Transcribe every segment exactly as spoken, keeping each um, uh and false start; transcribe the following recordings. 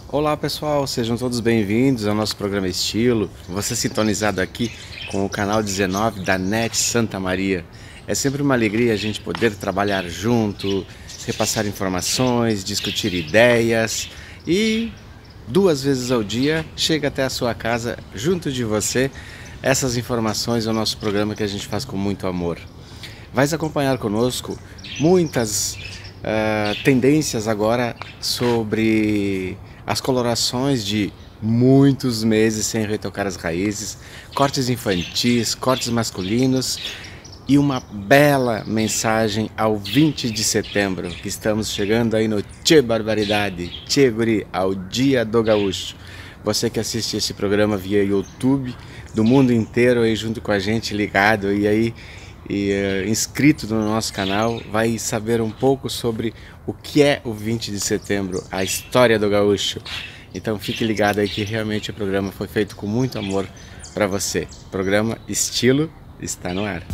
Olá pessoal, sejam todos bem-vindos ao nosso programa Estilo. Você sintonizado aqui com o canal dezenove da N E T Santa Maria. É sempre uma alegria a gente poder trabalhar junto, repassar informações, discutir ideias e duas vezes ao dia chega até a sua casa, junto de você, essas informações. É o nosso programa que a gente faz com muito amor. Vais acompanhar conosco muitas uh, tendências agora sobre as colorações de muitos meses sem retocar as raízes, cortes infantis, cortes masculinos e uma bela mensagem ao vinte de setembro, que estamos chegando aí no Tchê Barbaridade, Tchê Guri, ao Dia do Gaúcho. Você que assiste esse programa via YouTube, do mundo inteiro aí junto com a gente, ligado e aí e, uh, inscrito no nosso canal, vai saber um pouco sobre o que é o vinte de setembro, a história do gaúcho. Então fique ligado aí que realmente o programa foi feito com muito amor para você. O programa Estilo está no ar.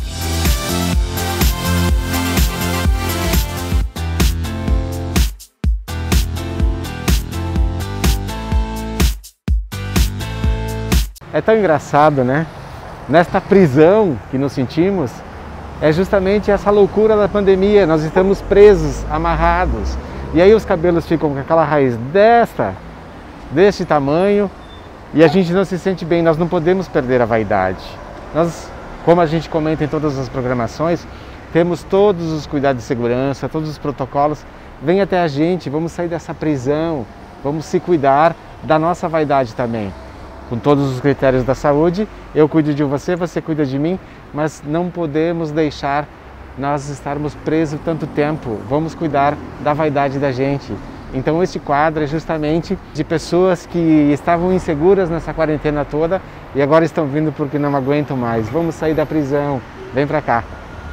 É tão engraçado, né? Nesta prisão que nos sentimos, é justamente essa loucura da pandemia. Nós estamos presos, amarrados. E aí os cabelos ficam com aquela raiz desta, deste tamanho, e a gente não se sente bem. Nós não podemos perder a vaidade. Nós, como a gente comenta em todas as programações, temos todos os cuidados de segurança, todos os protocolos. Vem até a gente, vamos sair dessa prisão, vamos se cuidar da nossa vaidade também. Com todos os critérios da saúde, eu cuido de você, você cuida de mim, mas não podemos deixar nós estarmos presos tanto tempo. Vamos cuidar da vaidade da gente. Então este quadro é justamente de pessoas que estavam inseguras nessa quarentena toda e agora estão vindo porque não aguentam mais. Vamos sair da prisão, vem pra cá.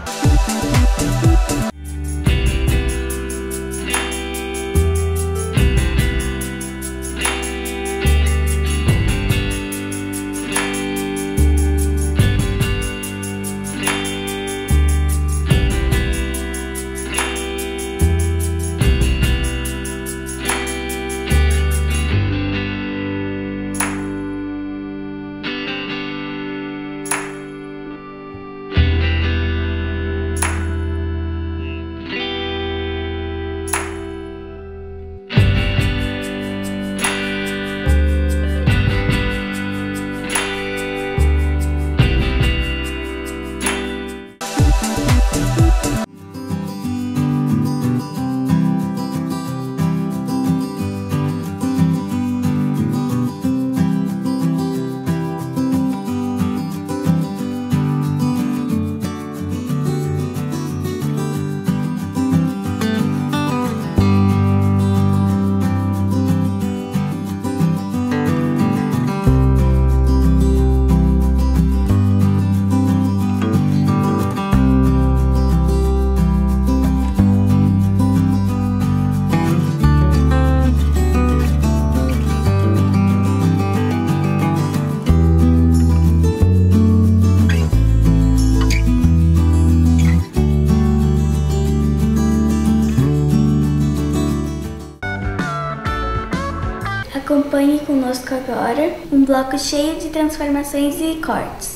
Acompanhe conosco agora um bloco cheio de transformações e cortes.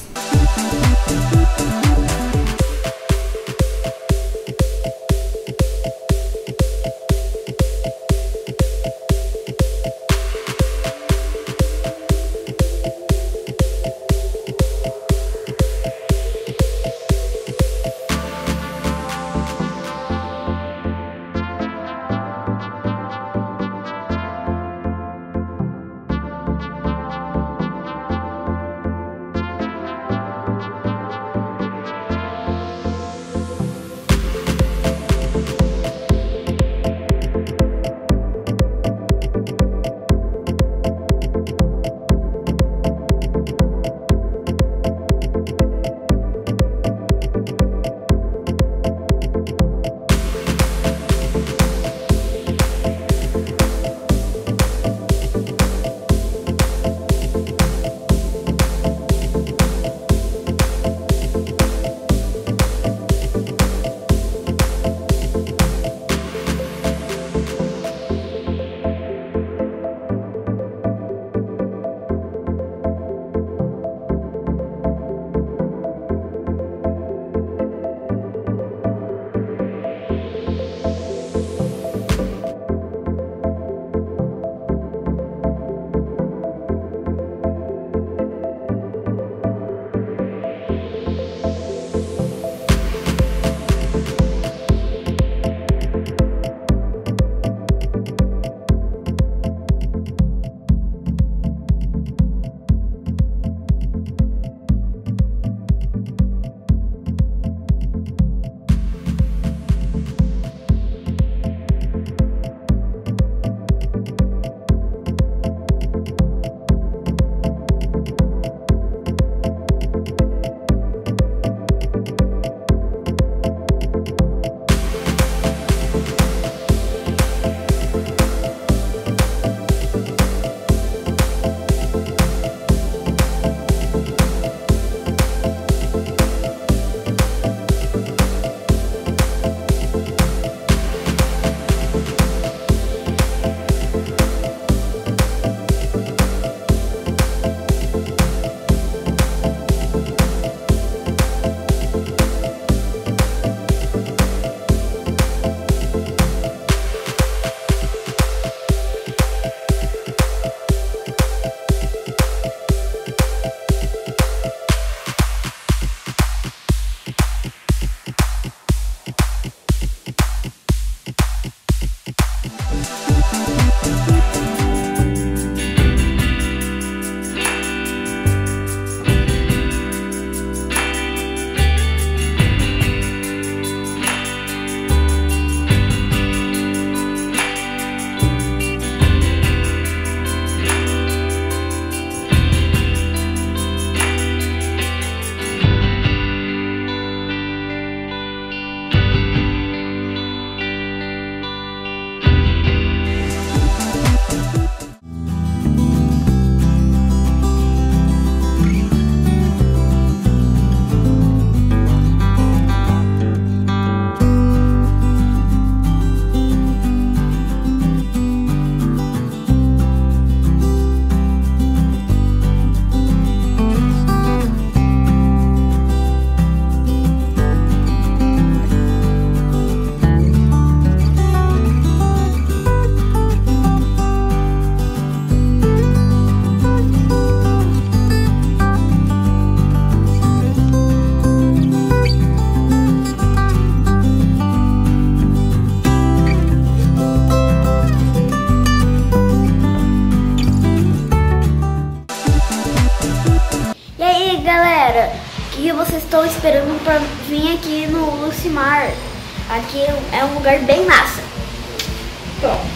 vocês estão esperando para vir aqui no Lucimar. Aqui é um lugar bem massa. Bom.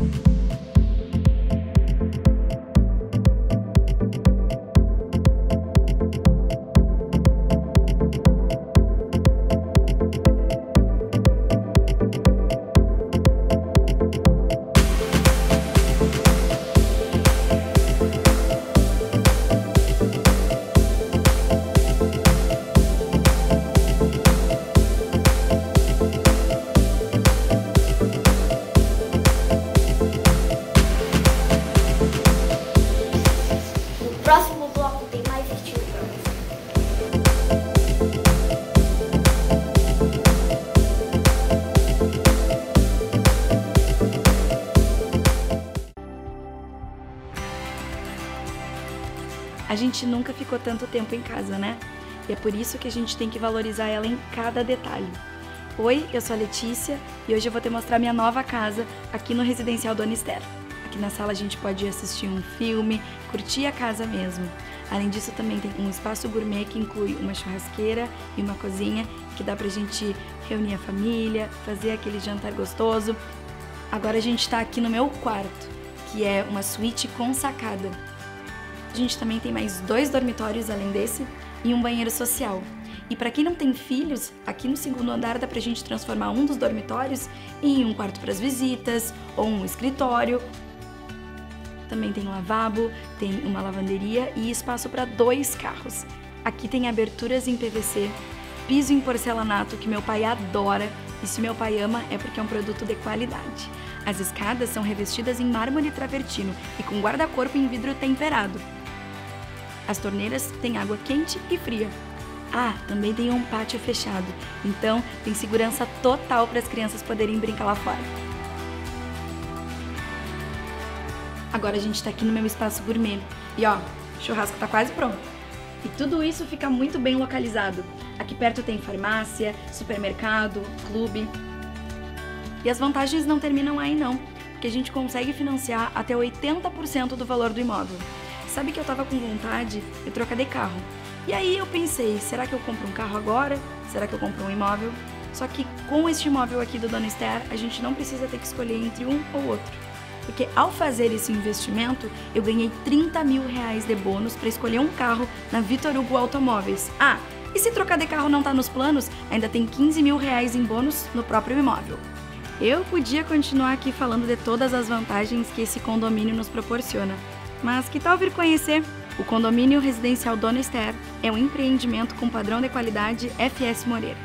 Próximo bloco tem mais estilo pra você. A gente nunca ficou tanto tempo em casa, né? E é por isso que a gente tem que valorizar ela em cada detalhe. Oi, eu sou a Letícia e hoje eu vou te mostrar minha nova casa aqui no Residencial Dona Esther. Aqui na sala a gente pode assistir um filme, curtir a casa mesmo. Além disso, também tem um espaço gourmet que inclui uma churrasqueira e uma cozinha que dá pra gente reunir a família, fazer aquele jantar gostoso. Agora a gente tá aqui no meu quarto, que é uma suíte com sacada. A gente também tem mais dois dormitórios além desse e um banheiro social. E para quem não tem filhos, aqui no segundo andar dá pra gente transformar um dos dormitórios em um quarto para as visitas ou um escritório. Também tem um lavabo, tem uma lavanderia e espaço para dois carros. Aqui tem aberturas em P V C, piso em porcelanato que meu pai adora e se meu pai ama é porque é um produto de qualidade. As escadas são revestidas em mármore travertino e com guarda-corpo em vidro temperado. As torneiras têm água quente e fria. Ah, também tem um pátio fechado, então tem segurança total para as crianças poderem brincar lá fora. Agora a gente tá aqui no meu espaço gourmet. E ó, o churrasco tá quase pronto. E tudo isso fica muito bem localizado. Aqui perto tem farmácia, supermercado, clube. E as vantagens não terminam aí não, porque a gente consegue financiar até oitenta por cento do valor do imóvel. Sabe que eu tava com vontade de trocar de carro. E aí eu pensei, será que eu compro um carro agora? Será que eu compro um imóvel? Só que com este imóvel aqui do Dona Esther, a gente não precisa ter que escolher entre um ou outro. Porque ao fazer esse investimento, eu ganhei trinta mil reais de bônus para escolher um carro na Vitor Hugo Automóveis. Ah, e se trocar de carro não tá nos planos, ainda tem quinze mil reais em bônus no próprio imóvel. Eu podia continuar aqui falando de todas as vantagens que esse condomínio nos proporciona. Mas que tal vir conhecer? O Condomínio Residencial Dona Esther é um empreendimento com padrão de qualidade F S Moreira.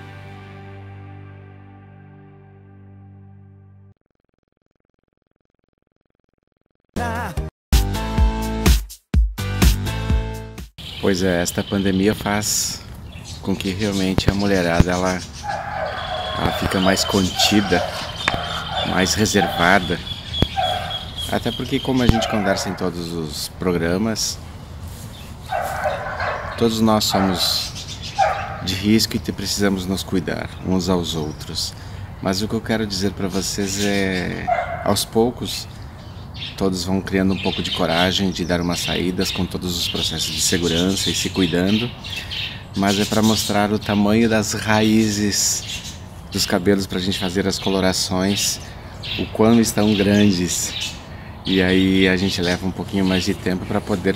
Pois é, esta pandemia faz com que realmente a mulherada ela, ela fica mais contida, mais reservada. Até porque, como a gente conversa em todos os programas, todos nós somos de risco e precisamos nos cuidar uns aos outros. Mas o que eu quero dizer para vocês é, aos poucos, todos vão criando um pouco de coragem de dar umas saídas com todos os processos de segurança e se cuidando. Mas é para mostrar o tamanho das raízes dos cabelos para a gente fazer as colorações, o quão estão grandes. E aí a gente leva um pouquinho mais de tempo para poder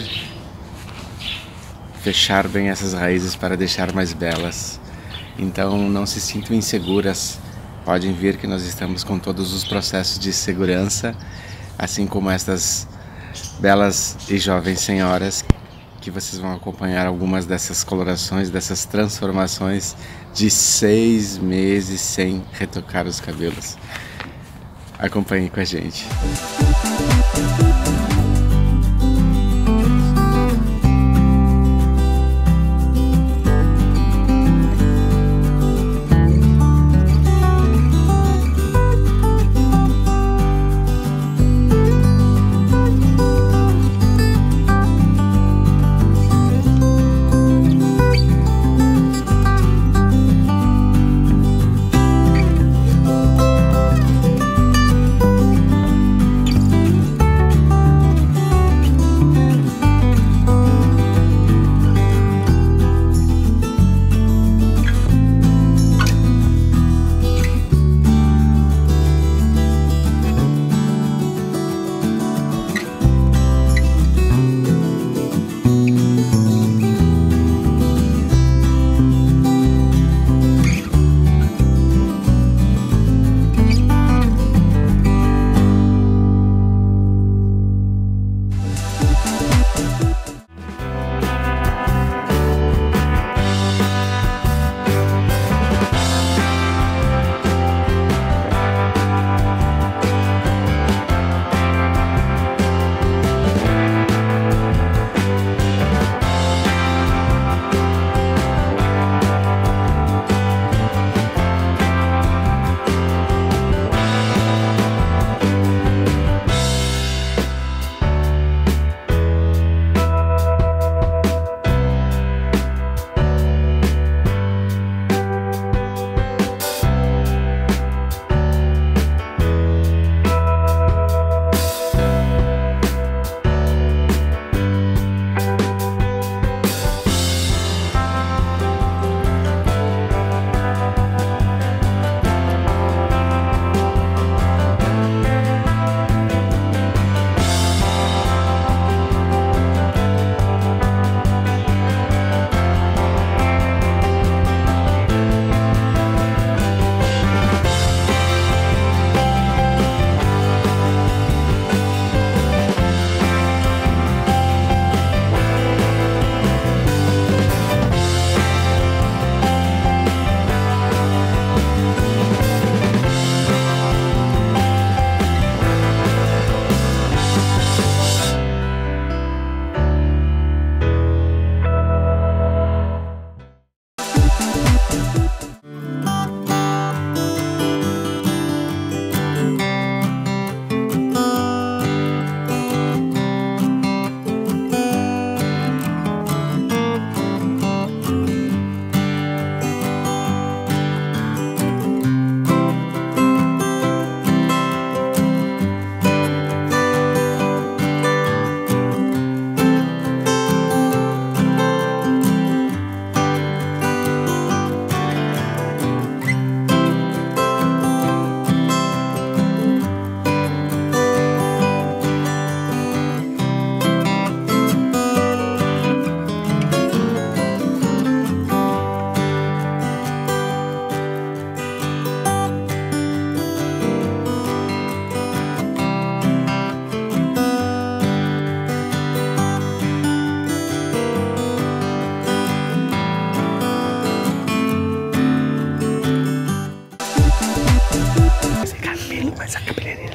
fechar bem essas raízes para deixar mais belas. Então não se sintam inseguras, podem ver que nós estamos com todos os processos de segurança, assim como estas belas e jovens senhoras que vocês vão acompanhar algumas dessas colorações, dessas transformações de seis meses sem retocar os cabelos. Acompanhem com a gente.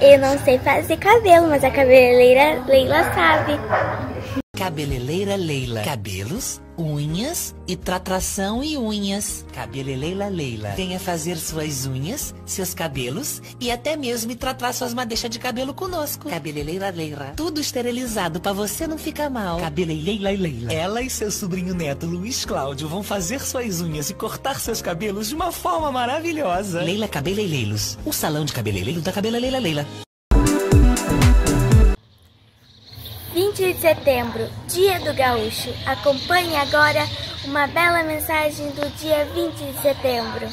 Eu não sei fazer cabelo, mas a cabeleireira Leila sabe. Cabeleireira Leila. Cabelos, unhas e tratação e unhas. Cabeleireira Leila. Venha fazer suas unhas, seus cabelos e até mesmo tratar suas madeixas de cabelo conosco. Cabeleireira Leila. Tudo esterilizado pra você não ficar mal. Cabeleireira Leila. Ela e seu sobrinho neto Luiz Cláudio vão fazer suas unhas e cortar seus cabelos de uma forma maravilhosa. Leila Cabeleireiros. O salão de cabeleireiro da Cabeleireira Leila. vinte de setembro, Dia do Gaúcho. Acompanhe agora uma bela mensagem do dia vinte de setembro.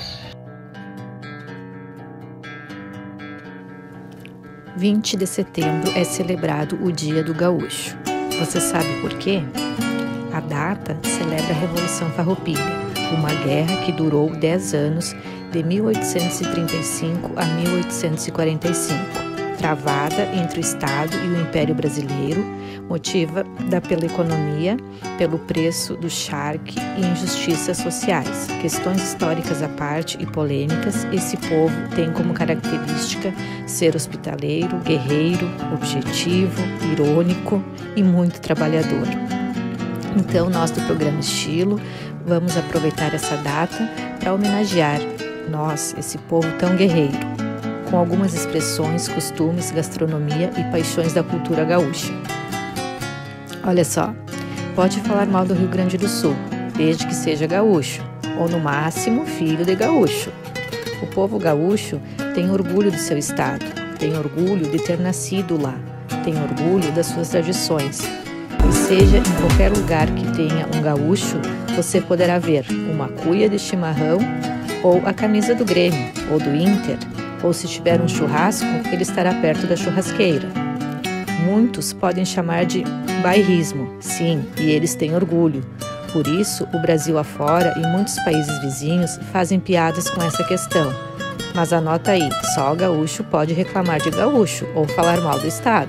vinte de setembro é celebrado o Dia do Gaúcho. Você sabe por quê? A data celebra a Revolução Farroupilha, uma guerra que durou dez anos, de mil oitocentos e trinta e cinco a mil oitocentos e quarenta e cinco. Travada entre o Estado e o Império Brasileiro, motivada pela economia, pelo preço do charque e injustiças sociais. Questões históricas à parte e polêmicas, esse povo tem como característica ser hospitaleiro, guerreiro, objetivo, irônico e muito trabalhador. Então, nós do programa Estilo vamos aproveitar essa data para homenagear nós, esse povo tão guerreiro, com algumas expressões, costumes, gastronomia e paixões da cultura gaúcha. Olha só, pode falar mal do Rio Grande do Sul, desde que seja gaúcho, ou no máximo filho de gaúcho. O povo gaúcho tem orgulho do seu estado, tem orgulho de ter nascido lá, tem orgulho das suas tradições. E seja em qualquer lugar que tenha um gaúcho, você poderá ver uma cuia de chimarrão ou a camisa do Grêmio ou do Inter, ou se tiver um churrasco, ele estará perto da churrasqueira. Muitos podem chamar de bairrismo, sim, e eles têm orgulho. Por isso, o Brasil afora e muitos países vizinhos fazem piadas com essa questão. Mas anota aí, só o gaúcho pode reclamar de gaúcho ou falar mal do estado.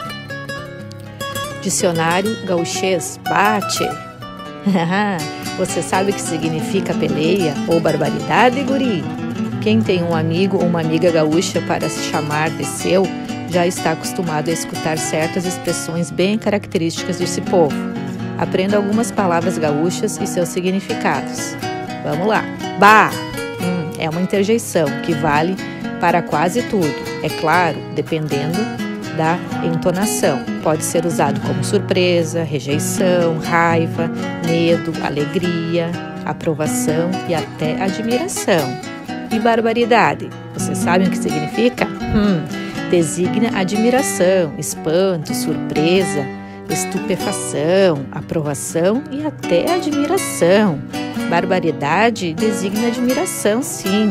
Dicionário gauchês, bate! Você sabe o que significa peleia ou barbaridade, guri? Quem tem um amigo ou uma amiga gaúcha para se chamar de seu, já está acostumado a escutar certas expressões bem características desse povo. Aprenda algumas palavras gaúchas e seus significados. Vamos lá. Bah! Hum, é uma interjeição que vale para quase tudo. É claro, dependendo da entonação. Pode ser usado como surpresa, rejeição, raiva, medo, alegria, aprovação e até admiração. E barbaridade, vocês sabem o que significa? Hum, designa admiração, espanto, surpresa, estupefação, aprovação e até admiração. Barbaridade designa admiração, sim.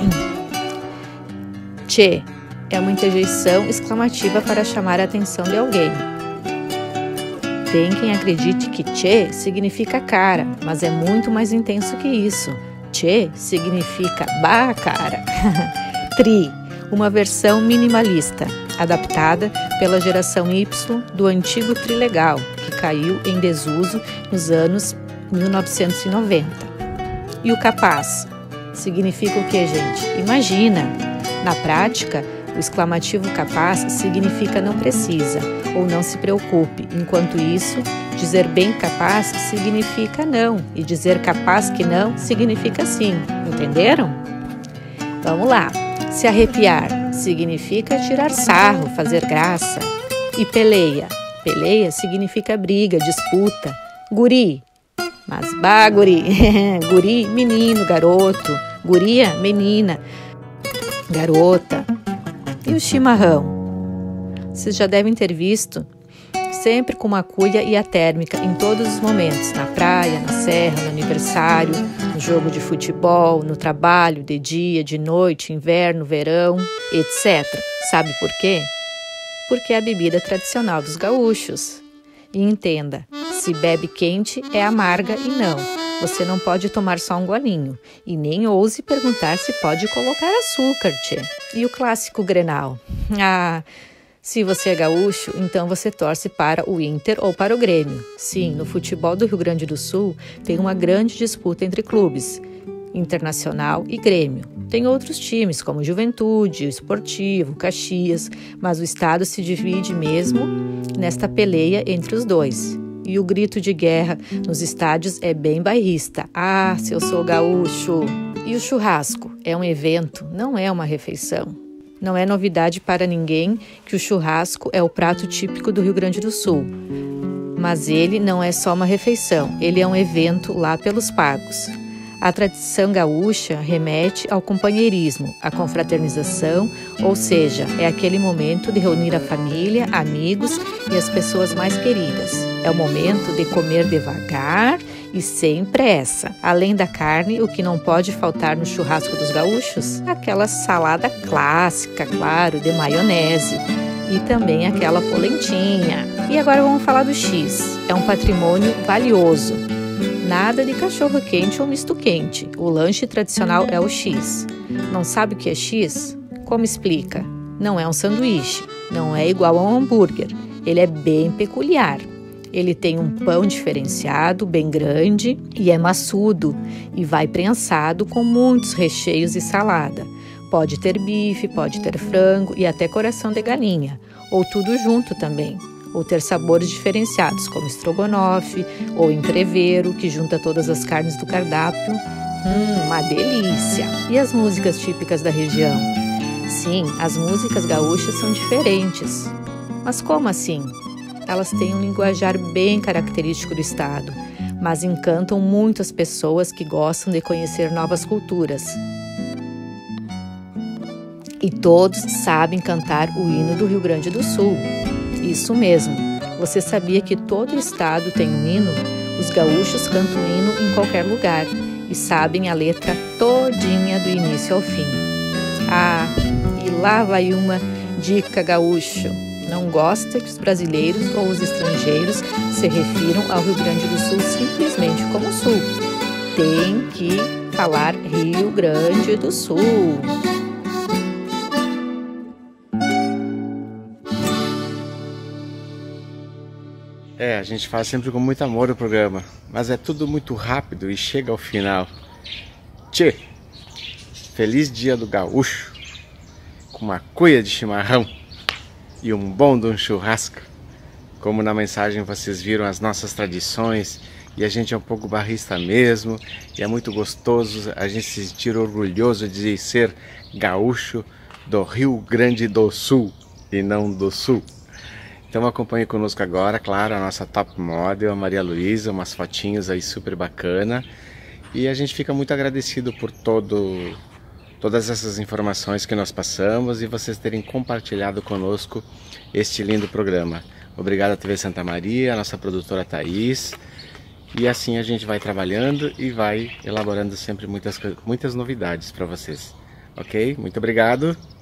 Tchê é uma interjeição exclamativa para chamar a atenção de alguém. Tem quem acredite que tchê significa cara, mas é muito mais intenso que isso. Tchê significa bah, cara. Tri, uma versão minimalista, adaptada pela geração Y do antigo trilegal, que caiu em desuso nos anos mil novecentos e noventa. E o capaz significa o que, gente? Imagina! Na prática, o exclamativo capaz significa não precisa ou não se preocupe. Enquanto isso, dizer bem capaz significa não e dizer capaz que não significa sim. Entenderam? Vamos lá. Se arrepiar significa tirar sarro, fazer graça. E peleia. Peleia significa briga, disputa. Guri. Mas bah, guri. Guri, menino, garoto. Guria, menina. Garota. E o chimarrão? Vocês já devem ter visto, sempre com uma cuia e a térmica em todos os momentos, na praia, na serra, no aniversário, no jogo de futebol, no trabalho, de dia, de noite, inverno, verão, etcétera. Sabe por quê? Porque é a bebida tradicional dos gaúchos. E entenda, se bebe quente é amarga e não. Você não pode tomar só um golinho. E nem ouse perguntar se pode colocar açúcar, tchê. E o clássico Grenal? Ah, se você é gaúcho, então você torce para o Inter ou para o Grêmio. Sim, no futebol do Rio Grande do Sul tem uma grande disputa entre clubes. Internacional e Grêmio. Tem outros times como Juventude, Esportivo, Caxias, mas o estado se divide mesmo nesta peleia entre os dois. E o grito de guerra nos estádios é bem bairrista. Ah, se eu sou gaúcho! E o churrasco é um evento, não é uma refeição. Não é novidade para ninguém que o churrasco é o prato típico do Rio Grande do Sul. Mas ele não é só uma refeição, ele é um evento lá pelos pagos. A tradição gaúcha remete ao companheirismo, à confraternização, ou seja, é aquele momento de reunir a família, amigos e as pessoas mais queridas. É o momento de comer devagar e sem pressa. Além da carne, o que não pode faltar no churrasco dos gaúchos? Aquela salada clássica, claro, de maionese. E também aquela polentinha. E agora vamos falar do X. É um patrimônio valioso. Nada de cachorro quente ou misto quente. O lanche tradicional é o X. Não sabe o que é X? Como explica? Não é um sanduíche. Não é igual a um hambúrguer. Ele é bem peculiar. Ele tem um pão diferenciado, bem grande e é maçudo e vai prensado com muitos recheios e salada. Pode ter bife, pode ter frango e até coração de galinha, ou tudo junto também. Ou ter sabores diferenciados, como estrogonofe ou entrevero, que junta todas as carnes do cardápio. Hum, uma delícia! E as músicas típicas da região? Sim, as músicas gaúchas são diferentes. Mas como assim? Elas têm um linguajar bem característico do estado, mas encantam muito as pessoas que gostam de conhecer novas culturas. E todos sabem cantar o hino do Rio Grande do Sul. Isso mesmo. Você sabia que todo estado tem um hino? Os gaúchos cantam o hino em qualquer lugar e sabem a letra todinha do início ao fim. Ah, e lá vai uma dica gaúcho. Não gosta que os brasileiros ou os estrangeiros se refiram ao Rio Grande do Sul simplesmente como Sul. Tem que falar Rio Grande do Sul. É, a gente faz sempre com muito amor o programa, mas é tudo muito rápido e chega ao final. Tchê, feliz dia do gaúcho, com uma cuia de chimarrão e um bom de um churrasco. Como na mensagem vocês viram as nossas tradições, e a gente é um pouco barrista mesmo, e é muito gostoso a gente se sentir orgulhoso de ser gaúcho do Rio Grande do Sul e não do Sul. Então acompanhe conosco agora, claro, a nossa top model, a Maria Luísa, umas fotinhas aí super bacana. E a gente fica muito agradecido por todo, todas essas informações que nós passamos e vocês terem compartilhado conosco este lindo programa. Obrigado à T V Santa Maria, a nossa produtora Thaís. E assim a gente vai trabalhando e vai elaborando sempre muitas, muitas novidades para vocês. Ok? Muito obrigado.